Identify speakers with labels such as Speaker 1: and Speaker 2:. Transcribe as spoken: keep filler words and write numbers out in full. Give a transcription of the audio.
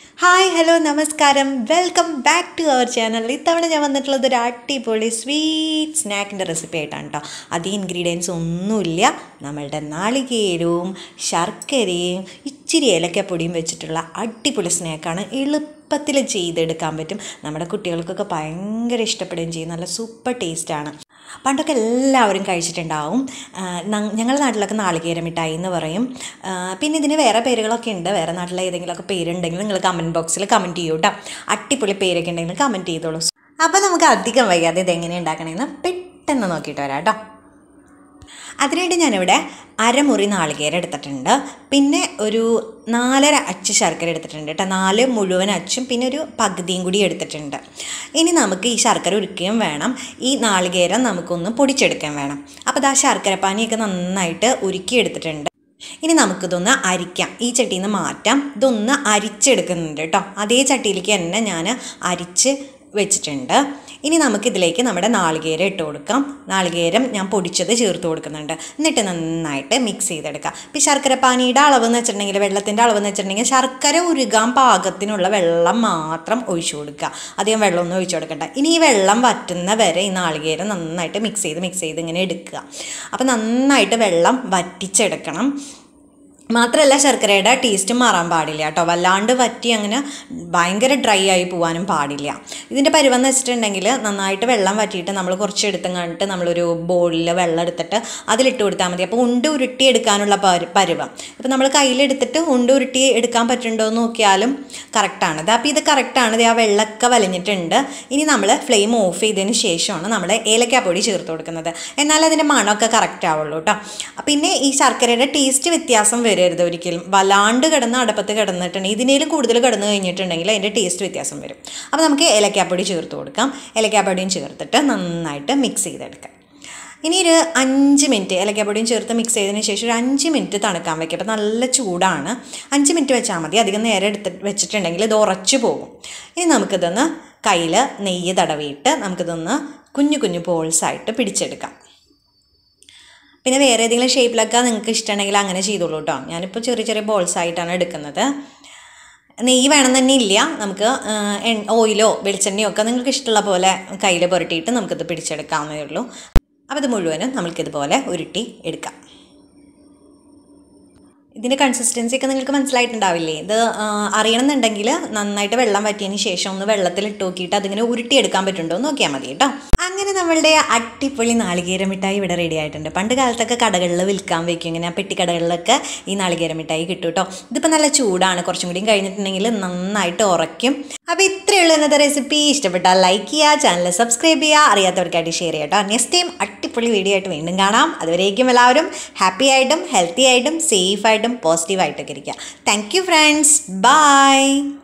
Speaker 1: Hi hello നമസ്കാരം welcome back to our channel. ഇത്തവണ ഞാൻ വന്നിട്ടുള്ളത് ഒരു അടിപൊളി സ്വീറ്റ് സ്നാക്കിൻ്റെ റെസിപ്പി ആയിട്ടാണ് കേട്ടോ. അധികം ഇൻഗ്രീഡിയൻസ് ഒന്നുമില്ല. നമ്മളുടെ നാളികേരവും ശർക്കരയും ഇച്ചിരി ഏലക്കപ്പൊടിയും വെച്ചിട്ടുള്ള അടിപൊളി സ്നാക്കാണ്. എളുപ്പത്തിൽ ചെയ്തെടുക്കാൻ പറ്റും. നമ്മുടെ കുട്ടികൾക്കൊക്കെ ഭയങ്കര ഇഷ്ടപ്പെടുകയും ചെയ്യും. നല്ല സൂപ്പർ ടേസ്റ്റാണ്. പണ്ടൊക്കെ എല്ലാവരും കഴിച്ചിട്ടുണ്ടാവും. ഞങ്ങളുടെ നാട്ടിലൊക്കെ നാളികേര മിഠായി എന്ന് പറയും. പിന്നെ ഇതിന് വേറെ പേരുകളൊക്കെ ഉണ്ട്. വേറെ നാട്ടിലെ ഏതെങ്കിലുമൊക്കെ പേരുണ്ടെങ്കിൽ നിങ്ങൾ കമൻറ്റ് ബോക്സിൽ കമൻറ്റ് ചെയ്യൂ കേട്ടോ. അടിപൊളി പേരൊക്കെ ഉണ്ടെങ്കിൽ കമൻറ്റ് ചെയ്തോളൂ. അപ്പോൾ നമുക്ക് അധികം വൈകാതെ ഇതെങ്ങനെ ഉണ്ടാക്കണമെന്ന് പെട്ടെന്ന് നോക്കിയിട്ട് വരാം കേട്ടോ. അതിനായിട്ട് ഞാനിവിടെ അരമുറി നാളികേരം എടുത്തിട്ടുണ്ട്. പിന്നെ ഒരു നാലര അച്ച് ശർക്കര എടുത്തിട്ടുണ്ട് കേട്ടോ. നാല് മുഴുവൻ അച്ചും പിന്നെ ഒരു പകുതിയും കൂടി എടുത്തിട്ടുണ്ട്. ഇനി നമുക്ക് ഈ ശർക്കര ഉരുക്കുകയും വേണം. ഈ നാളികേരം നമുക്കൊന്ന് പൊടിച്ചെടുക്കാൻ വേണം. അപ്പോൾ ഇത് ആ ശർക്കരപ്പാനിയൊക്കെ നന്നായിട്ട് ഉരുക്കി എടുത്തിട്ടുണ്ട്. ഇനി നമുക്കിതൊന്ന് അരിക്കാം. ഈ ചട്ടിയിൽ നിന്ന് മാറ്റാം. ഇതൊന്ന് അരിച്ചെടുക്കുന്നുണ്ട് കേട്ടോ. അതേ ചട്ടിയിലേക്ക് തന്നെ ഞാൻ അരിച്ച് വെച്ചിട്ടുണ്ട്. ഇനി നമുക്കിതിലേക്ക് നമ്മുടെ നാളികേരം ഇട്ട് കൊടുക്കാം. നാളികേരം ഞാൻ പൊടിച്ചത് ചേർത്ത് കൊടുക്കുന്നുണ്ട്. എന്നിട്ട് നന്നായിട്ട് മിക്സ് ചെയ്തെടുക്കാം. ഇപ്പോൾ ശർക്കരപ്പാനിയുടെ അളവെന്ന് വെച്ചിട്ടുണ്ടെങ്കിൽ, വെള്ളത്തിൻ്റെ അളവെന്ന് വെച്ചിട്ടുണ്ടെങ്കിൽ, ശർക്കര ഉരുകാൻ പാകത്തിനുള്ള വെള്ളം മാത്രം ഒഴിച്ചു കൊടുക്കുക. അധികം വെള്ളമൊന്നും ഒഴിച്ചു കൊടുക്കണ്ട. ഇനി ഈ വെള്ളം വറ്റുന്ന വരെ ഈ നാളികേരം നന്നായിട്ട് മിക്സ് ചെയ്ത് മിക്സ് ചെയ്ത് ഇങ്ങനെ എടുക്കുക. അപ്പോൾ നന്നായിട്ട് വെള്ളം വറ്റിച്ചെടുക്കണം. മാത്രമല്ല ശർക്കരയുടെ ടേസ്റ്റ് മാറാൻ പാടില്ല കേട്ടോ. വല്ലാണ്ട് വറ്റി അങ്ങനെ ഭയങ്കര ഡ്രൈ ആയി പോകാനും പാടില്ല. ഇതിൻ്റെ പരുവെന്ന് വെച്ചിട്ടുണ്ടെങ്കിൽ നന്നായിട്ട് വെള്ളം വറ്റിയിട്ട് നമ്മൾ കുറച്ച് എടുത്തും കണ്ടിട്ട് നമ്മളൊരു ബോളിൽ വെള്ളം എടുത്തിട്ട് അതിലിട്ട് കൊടുത്താൽ മതി. അപ്പോൾ ഉണ്ട ഉരുട്ടി എടുക്കാനുള്ള പരു പരുവം ഇപ്പോൾ നമ്മൾ കയ്യിലെടുത്തിട്ട് ഉണ്ട ഉരുട്ടി എടുക്കാൻ പറ്റുന്നുണ്ടോ എന്ന് നോക്കിയാലും കറക്റ്റാണ്. ഇത് അപ്പോൾ ഇത് കറക്റ്റാണ്. ഇത് ആ വെള്ളമൊക്കെ വലിഞ്ഞിട്ടുണ്ട്. ഇനി നമ്മൾ ഫ്ലെയിം ഓഫ് ചെയ്തതിന് ശേഷമാണ് നമ്മൾ ഏലക്കാപ്പൊടി ചേർത്ത് കൊടുക്കുന്നത്. എന്നാൽ അതിൻ്റെ മണമൊക്കെ കറക്റ്റ് ആവുള്ളൂ കേട്ടോ. പിന്നെ ഈ ശർക്കരയുടെ ടേസ്റ്റ് വ്യത്യാസം വരും രുത് ഒരിക്കലും. വല്ലാണ്ട് കിടന്ന് അടുപ്പത്ത് കിടന്നിട്ടുണ്ടെങ്കിൽ, ഇതിനേലും കൂടുതൽ കിടന്ന് കഴിഞ്ഞിട്ടുണ്ടെങ്കിൽ അതിൻ്റെ ടേസ്റ്റ് വ്യത്യാസം വരും. അപ്പോൾ നമുക്ക് ഏലക്കാപ്പൊടി ചേർത്ത് കൊടുക്കാം. ഏലക്കാപ്പൊടിയും ചേർത്തിട്ട് നന്നായിട്ട് മിക്സ് ചെയ്തെടുക്കാം. ഇനി ഒരു അഞ്ച് മിനിറ്റ് ഏലക്കാപ്പൊടിയും ചേർത്ത് മിക്സ് ചെയ്തതിന് ശേഷം ഒരു അഞ്ച് മിനിറ്റ് തണുക്കാൻ വയ്ക്കുക. അപ്പോൾ നല്ല ചൂടാണ്. അഞ്ച് മിനിറ്റ് വെച്ചാൽ മതി. അധികം നേരം എടുത്ത് വെച്ചിട്ടുണ്ടെങ്കിൽ ഇത് ഉറച്ചു പോകും. ഇനി നമുക്കിതൊന്ന് കയ്യിൽ നെയ്യ് തടവിയിട്ട് നമുക്കിതൊന്ന് കുഞ്ഞു കുഞ്ഞു ബോൾസായിട്ട് പിടിച്ചെടുക്കാം. പിന്നെ വേറെ ഏതെങ്കിലും ഷേപ്പിലൊക്കെ നിങ്ങൾക്ക് ഇഷ്ടമുണ്ടെങ്കിൽ അങ്ങനെ ചെയ്തോളൂ കേട്ടോ. ഞാനിപ്പോൾ ചെറിയ ചെറിയ ബോൾസ് ആയിട്ടാണ് എടുക്കുന്നത്. നെയ്യ് വേണം തന്നെ ഇല്ല. നമുക്ക് ഓയിലോ വെളിച്ചെണ്ണയോ ഒക്കെ നിങ്ങൾക്ക് ഇഷ്ടമുള്ള പോലെ കയ്യിൽ പുരട്ടിയിട്ട് നമുക്കിത് പിടിച്ചെടുക്കാവുന്നതേ ഉള്ളൂ. അപ്പോൾ ഇത് മുഴുവനും നമുക്കിതുപോലെ ഉരുട്ടി എടുക്കാം. ഇതിൻ്റെ കൺസിസ്റ്റൻസി ഒക്കെ നിങ്ങൾക്ക് മനസ്സിലായിട്ടുണ്ടാവില്ലേ? ഇത് അറിയണമെന്നുണ്ടെങ്കിൽ നന്നായിട്ട് വെള്ളം വറ്റിയതിന് ശേഷം ഒന്ന് വെള്ളത്തിൽ ഇട്ട് നോക്കിയിട്ട് അതിങ്ങനെ ഉരുട്ടിയെടുക്കാൻ പറ്റുന്നുണ്ടോ എന്ന് നോക്കിയാൽ മതി കേട്ടോ. അങ്ങനെ നമ്മളുടെ അടിപൊളി നാളികേര മിഠായി ഇവിടെ റെഡി ആയിട്ടുണ്ട്. പണ്ട് കാലത്തൊക്കെ കടകളിൽ വിൽക്കാൻ വയ്ക്കും. ഇങ്ങനെ പെട്ടിക്കടകളിലൊക്കെ ഈ നാളികേര മിഠായി കിട്ടും കേട്ടോ. ഇതിപ്പോൾ നല്ല ചൂടാണ്. കുറച്ചും കൂടി കഴിഞ്ഞിട്ടുണ്ടെങ്കിൽ നന്നായിട്ട് ഉറയ്ക്കും. അപ്പോൾ ഇത്രയേ ഉള്ളൂ ഇന്നത്തെ റെസിപ്പി. ഇഷ്ടപ്പെട്ടാൽ ലൈക്ക് ചെയ്യുക, ചാനൽ സബ്സ്ക്രൈബ് ചെയ്യുക, അറിയാത്തവർക്കായിട്ട് ഷെയർ ചെയ്യുക കേട്ടോ. നെക്സ്റ്റ് ടൈം അടിപൊളി വീഡിയോ ആയിട്ട് വീണ്ടും കാണാം. അതുവരേക്കും എല്ലാവരും ഹാപ്പി ആയിട്ടും ഹെൽത്തി ആയിട്ടും സേഫ് ആയിട്ടും പോസിറ്റീവായിട്ടൊക്കെ ഇരിക്കുക. Thank you friends. ബൈ.